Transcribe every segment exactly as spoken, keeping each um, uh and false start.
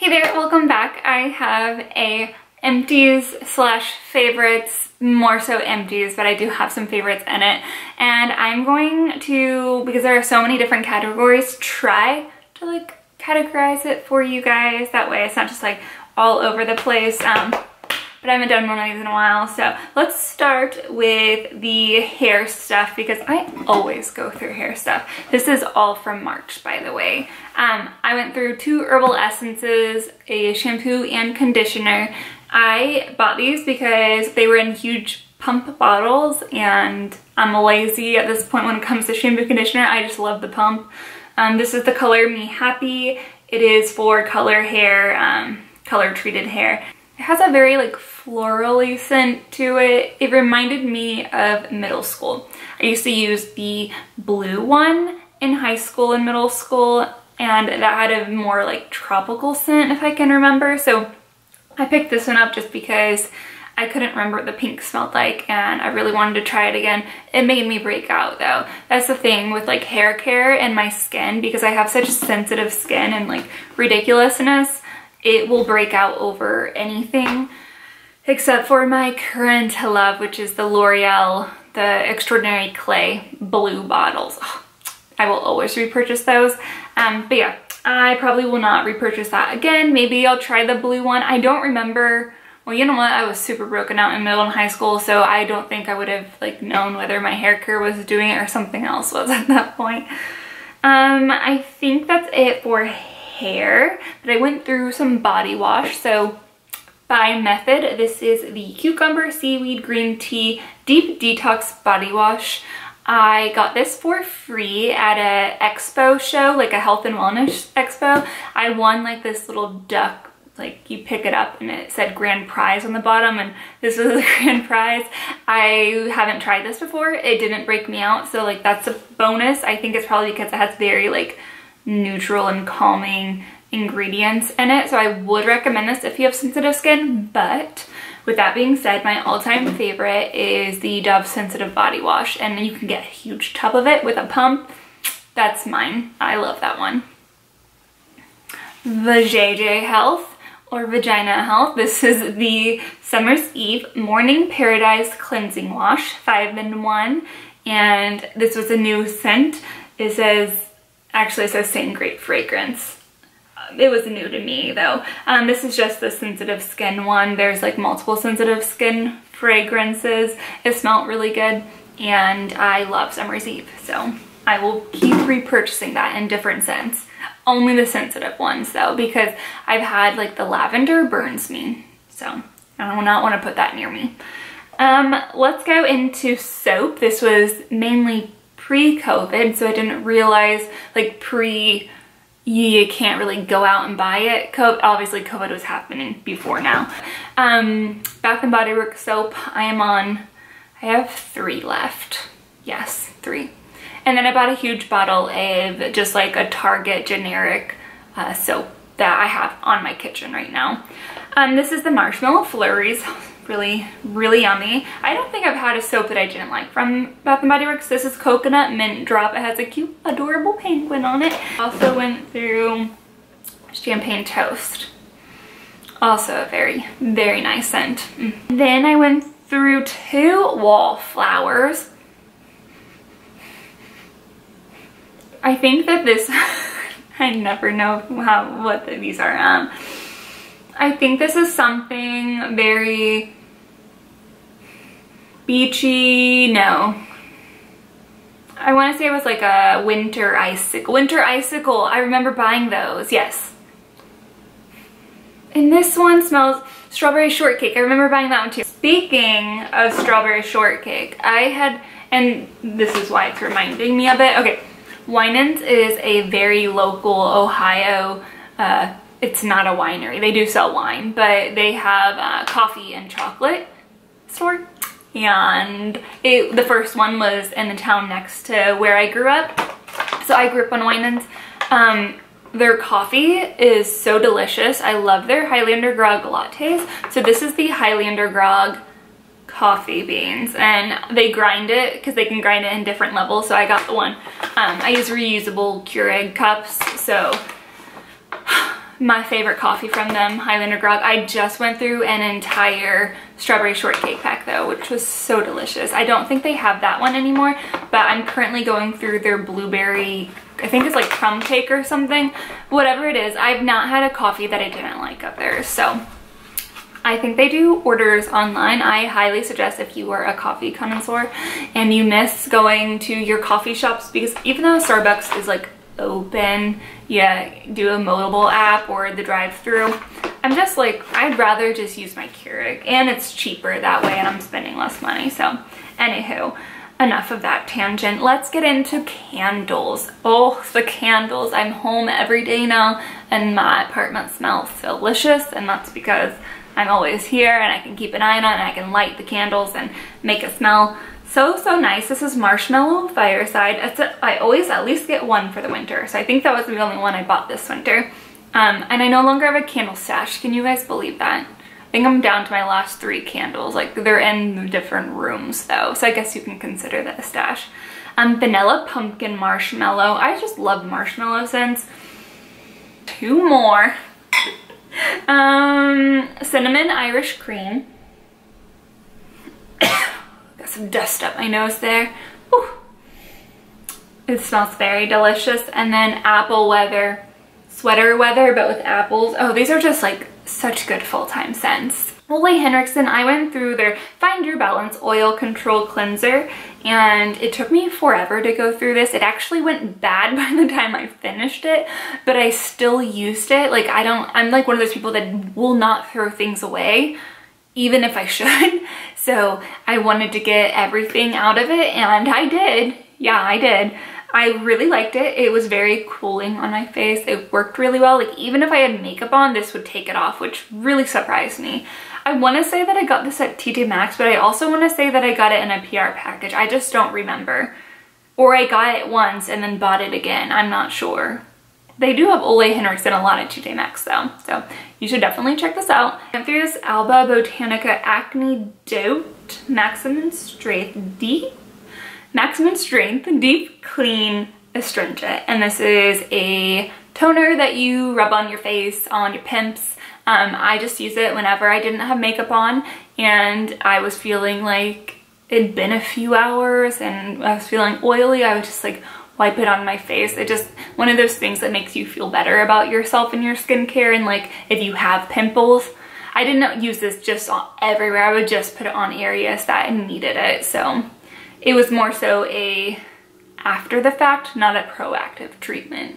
Hey there, welcome back. I have a empties slash favorites, more so empties, but I do have some favorites in it. And I'm going to, because there are so many different categories, try to like categorize it for you guys. That way it's not just like all over the place. Um, but I haven't done one of these in a while. So let's start with the hair stuff because I always go through hair stuff. This is all from March, by the way. Um, I went through two herbal essences, a shampoo and conditioner. I bought these because they were in huge pump bottles and I'm lazy at this point when it comes to shampoo conditioner. I just love the pump. Um, this is the color Me Happy. It is for color hair, um, color treated hair. It has a very like florally scent to it. It reminded me of middle school. I used to use the blue one in high school and middle school, and that had a more like tropical scent if I can remember. So I picked this one up just because I couldn't remember what the pink smelled like and I really wanted to try it again. It made me break out though. That's the thing with like hair care and my skin, because I have such sensitive skin and like ridiculousness. It will break out over anything except for my current love, which is the L'Oreal, the Extraordinary Clay blue bottles. Oh, I will always repurchase those. Um, but yeah, I probably will not repurchase that again. Maybe I'll try the blue one. I don't remember. Well, you know what? I was super broken out in middle and high school, so I don't think I would have like known whether my hair care was doing it or something else was at that point. Um, I think that's it for hair, but I went through some body wash. So by Method, this is the Cucumber Seaweed Green Tea Deep Detox Body Wash. I got this for free at a expo show, like a health and wellness expo. I won like this little duck, like you pick it up and it said grand prize on the bottom, and this was the grand prize. I haven't tried this before. It didn't break me out, so like that's a bonus. I think it's probably because it has very like neutral and calming ingredients in it, so I would recommend this if you have sensitive skin. But with that being said, my all-time favorite is the Dove Sensitive Body Wash, and you can get a huge tub of it with a pump. That's mine. I love that one. The J J Health or Vagina Health. This is the Summer's Eve Morning Paradise Cleansing Wash, five in one, and this was a new scent. It says, actually it says Saint Grape fragrance. It was new to me though. Um, this is just the sensitive skin one. There's like multiple sensitive skin fragrances. It smelled really good and I love Summer's Eve, so I will keep repurchasing that in different scents. Only the sensitive ones though, because I've had like the lavender burns me, so I do not want to put that near me. Um, let's go into soap. This was mainly pre-COVID, so I didn't realize like pre you can't really go out and buy it. COVID, obviously COVID was happening before now. Um, Bath and Body Works soap, I am on, I have three left. Yes, three. And then I bought a huge bottle of just like a Target generic uh, soap that I have on my kitchen right now. Um, this is the Marshmallow Flurries. Really, really yummy. I don't think I've had a soap that I didn't like from Bath and Body Works. This is Coconut Mint Drop. It has a cute, adorable penguin on it. Also went through Champagne Toast. Also a very, very nice scent. Mm. Then I went through two Wallflowers. I think that this, I never know how what these are. Um, I think this is something very beachy. No. I want to say it was like a winter icicle. Winter icicle. I remember buying those. Yes. And this one smells strawberry shortcake. I remember buying that one too. Speaking of strawberry shortcake, I had, and this is why it's reminding me of it. Okay. Winans is a very local Ohio, uh, it's not a winery. They do sell wine, but they have a coffee and chocolate store. And it, the first one was in the town next to where I grew up. So I grew up on Winans. Um, their coffee is so delicious. I love their Highlander Grog lattes. So this is the Highlander Grog coffee beans, and they grind it because they can grind it in different levels. So I got the one. Um, I use reusable Keurig cups, so my favorite coffee from them, Highlander Grog. I just went through an entire strawberry shortcake pack though, which was so delicious. I don't think they have that one anymore, but I'm currently going through their blueberry, I think it's like crumb cake or something. Whatever it is, I've not had a coffee that I didn't like of theirs, so I think they do orders online. I highly suggest if you are a coffee connoisseur and you miss going to your coffee shops, because even though Starbucks is like open, yeah, do a mobile app or the drive-through, I'm just like, I'd rather just use my Keurig, and it's cheaper that way and I'm spending less money. So anywho, enough of that tangent. Let's get into candles. Oh, the candles. I'm home every day now and my apartment smells delicious, and that's because I'm always here and I can keep an eye on it and I can light the candles and make it smell so, so nice. This is Marshmallow Fireside. It's a, I always at least get one for the winter, so I think that was the only one I bought this winter. Um, and I no longer have a candle stash. Can you guys believe that? I think I'm down to my last three candles. Like, they're in different rooms though, so I guess you can consider that a stash. Um, Vanilla Pumpkin Marshmallow. I just love marshmallow scents. Two more. um, Cinnamon Irish Cream. Got some dust up my nose there. Whew. It smells very delicious. And then Apple Weather. Sweater weather, but with apples. Oh, these are just like such good full-time scents. Ole Henriksen, I went through their Find Your Balance Oil Control Cleanser, and it took me forever to go through this. It actually went bad by the time I finished it, but I still used it. Like, I don't, I'm like one of those people that will not throw things away, even if I should. So I wanted to get everything out of it, and I did. Yeah, I did. I really liked it. It was very cooling on my face. It worked really well. Like, even if I had makeup on, this would take it off, which really surprised me. I want to say that I got this at T J Maxx, but I also want to say that I got it in a P R package. I just don't remember. Or I got it once and then bought it again. I'm not sure. They do have Ole Henriksen a lot at T J Maxx though, so you should definitely check this out. I went through this Alba Botanica Acne Doped Maximum Strength Deep Maximum Strength Deep Clean Astringent, and this is a toner that you rub on your face, on your pimps. Um, I just use it whenever I didn't have makeup on and I was feeling like it'd been a few hours and I was feeling oily. I would just like wipe it on my face. It just, one of those things that makes you feel better about yourself and your skincare, and like if you have pimples. I didn't use this just on everywhere. I would just put it on areas that needed it. So it was more so a after the fact, not a proactive treatment.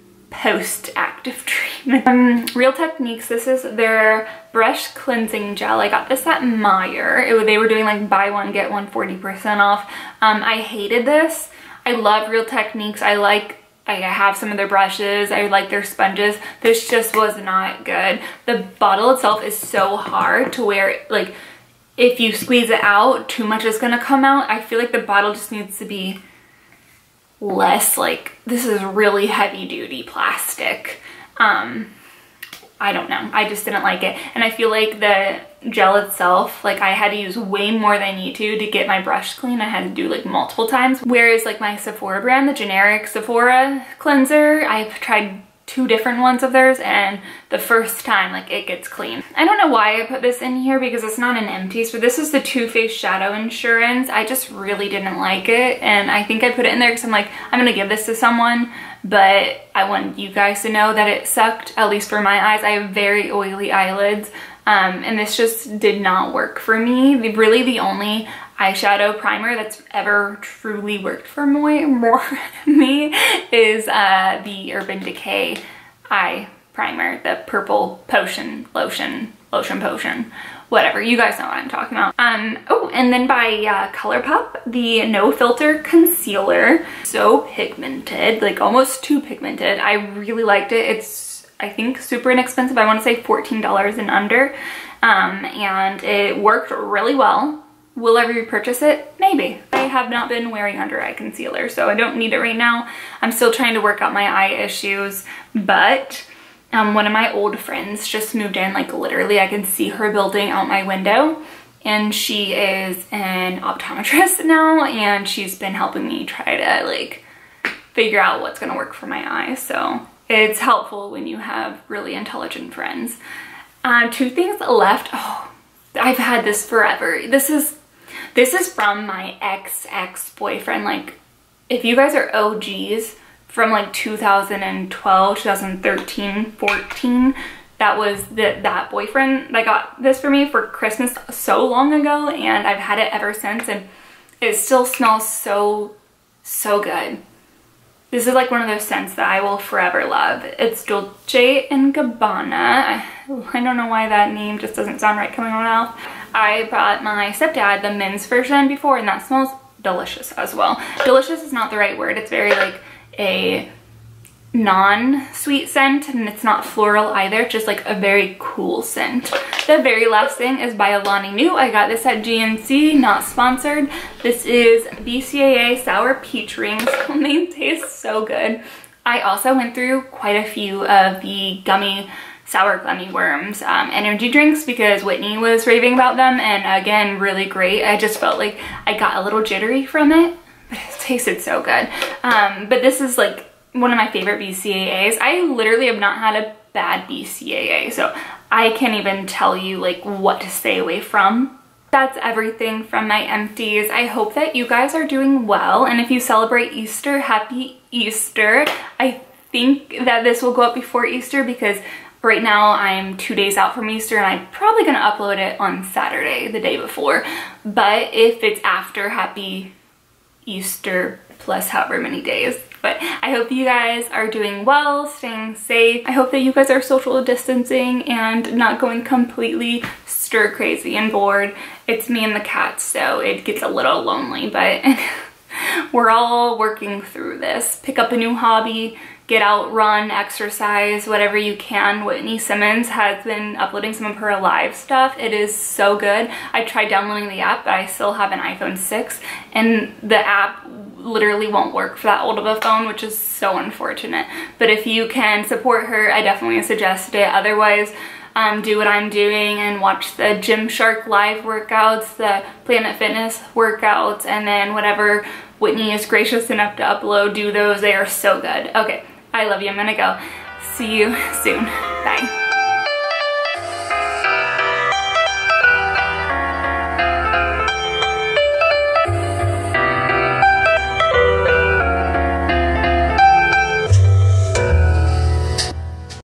Post-active treatment. Um, Real Techniques, this is their brush cleansing gel. I got this at Meijer. It, they were doing like buy one, get one forty percent off. Um, I hated this. I love Real Techniques. I like, I have some of their brushes. I like their sponges. This just was not good. The bottle itself is so hard to where, like, if you squeeze it out, too much is gonna come out. I feel like the bottle just needs to be less, like, this is really heavy duty plastic. Um, I don't know. I just didn't like it. And I feel like the gel itself, like I had to use way more than I need to to get my brush clean. I had to do like multiple times. Whereas like my Sephora brand, the generic Sephora cleanser, I've tried two different ones of theirs, and the first time like it gets clean. I don't know why I put this in here because it's not an Empties, but this is the Too Faced Shadow Insurance. I just really didn't like it, and I think I put it in there because I'm like, I'm gonna give this to someone, but I want you guys to know that it sucked, at least for my eyes. I have very oily eyelids, um, and this just did not work for me. The, really the only eyeshadow primer that's ever truly worked for me, more me is uh, the Urban Decay eye primer, the purple potion lotion, lotion potion, whatever. You guys know what I'm talking about. Um, oh, and then by uh, ColourPop, the No Filter Concealer. So pigmented, like almost too pigmented. I really liked it. It's, I think, super inexpensive. I want to say fourteen dollars and under. Um, and it worked really well. Will I repurchase it? Maybe. I have not been wearing under eye concealer, so I don't need it right now. I'm still trying to work out my eye issues, but um, one of my old friends just moved in, like literally I can see her building out my window, and she is an optometrist now, and she's been helping me try to like figure out what's gonna work for my eyes. So it's helpful when you have really intelligent friends. Uh, two things left. Oh, I've had this forever. This is, this is from my ex-ex-boyfriend. Like, if you guys are O Gs from like two thousand twelve, two thousand thirteen, fourteen, that was the, that boyfriend that got this for me for Christmas so long ago, and I've had it ever since, and it still smells so, so good. This is like one of those scents that I will forever love. It's Dolce and Gabbana. I, I don't know why that name just doesn't sound right coming out of my mouth. I bought my stepdad the men's version before, and that smells delicious as well. Delicious is not the right word. It's very like a non-sweet scent, and it's not floral either. It's just like a very cool scent. The very last thing is by Alani Nu. I got this at G N C, not sponsored. This is B C A A Sour Peach Rings. They taste so good. I also went through quite a few of the gummy sour gummy worms um, energy drinks because Whitney was raving about them, and again, really great. I just felt like I got a little jittery from it, but it tasted so good. Um, but this is like one of my favorite B C A As. I literally have not had a bad B C A A, so I can't even tell you like what to stay away from. That's everything from my empties. I hope that you guys are doing well, and if you celebrate Easter, happy Easter. I think that this will go up before Easter because right now I'm two days out from Easter, and I'm probably gonna upload it on Saturday, the day before. But if it's after, happy Easter plus however many days. But I hope you guys are doing well, staying safe. I hope that you guys are social distancing and not going completely stir crazy and bored. It's me and the cats, so it gets a little lonely, but we're all working through this. Pick up a new hobby, get out, run, exercise, whatever you can. Whitney Simmons has been uploading some of her live stuff. It is so good. I tried downloading the app, but I still have an iPhone six, and the app literally won't work for that old of a phone, which is so unfortunate. But if you can support her, I definitely suggest it. Otherwise, um, do what I'm doing and watch the Gymshark live workouts, the Planet Fitness workouts, and then whatever Whitney is gracious enough to upload, do those. They are so good. Okay, I love you. I'm gonna go. See you soon. Bye.